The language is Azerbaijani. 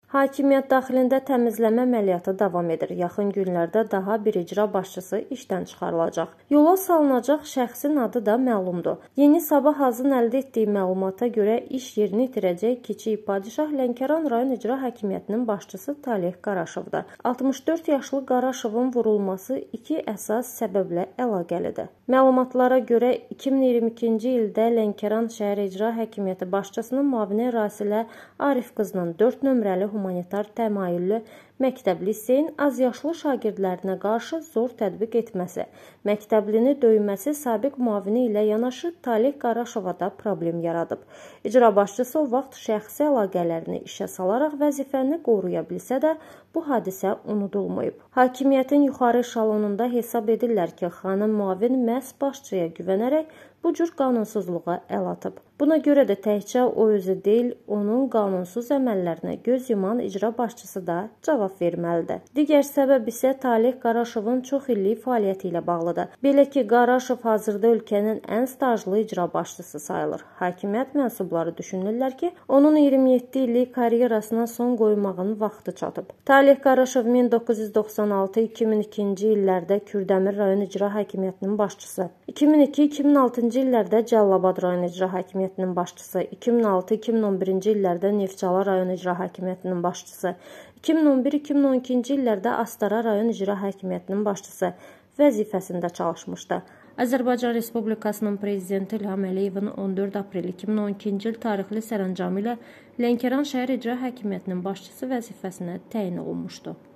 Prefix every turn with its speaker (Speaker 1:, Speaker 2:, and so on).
Speaker 1: Hakimiyyət daxilində təmizləmə əməliyyatı davam edir. Yaxın günlərdə daha bir icra başçısı işdən çıxarılacaq. Yola salınacaq şəxsin adı da məlumdur. Yeni Sabah AZın əldə etdiyi məlumata görə iş yerini itirəcək kiçik padişah Lənkəran rayon icra hakimiyyətinin başçısı Taleh Qaraşovdur. 64 yaşlı Qaraşovun vurulması iki əsas səbəblə əlaqəlidir. Məlumatlara görə 2022-ci ildə Lənkəran şəhər icra hakimiyyəti başçısının müavini Rasilə Arif qızının 4 nömrəli humanitar təmayüllü məktəb liseyin azyaşlı şagirdlərinə qarşı zor tətbiq etməsi, məktəblini döyməsi sabiq müavini ilə yanaşı Taleh Qaraşova da problem yaradıb. İcra başçısı o vaxt şəxsi əlaqələrini işə salaraq vəzifəni qoruya bilsə də, bu hadisə unudulmayıb. Hakimiyyətin yuxarı şalonunda hesab edirlər ki, xanım müavin məhz başçıya güvənərək bu cür qanunsuzluğa əl atıb. Buna görə də təkcə o özü deyil, onun qanunsuz əməllərinə göz yuman icra başçısı da cavab verməlidir. Digər səbəb isə Taleh Qaraşovun çox illik fəaliyyəti ilə bağlıdır. Belə ki, Qaraşov hazırda ölkənin ən stajlı icra başçısı sayılır. Hakimiyyət mənsubları düşünürlər ki, onun 27 illik karyerasına son qoymağın vaxtı çatıb. Taleh Qaraşov 1996-2002-ci illərdə Kürdəmir rayon icra hakimiyyətinin başçısı, 2002-2006-cı illərdə Cəlilabad rayon icra hakimiyyətinin başçısı, 2006-2011-ci illərdə Neftçala rayon icra hakimiyyətinin başçısı, 2011-2012-ci illərdə Astara rayon icra hakimiyyətinin başçısı vəzifəsində çalışmışdı. Azərbaycan Respublikasının Prezidenti İlham Əliyevin 14 aprel 2012-ci il tarixli sərəncamı ilə Lənkəran şəhər icra hakimiyyətinin başçısı vəzifəsinə təyin olunmuşdu.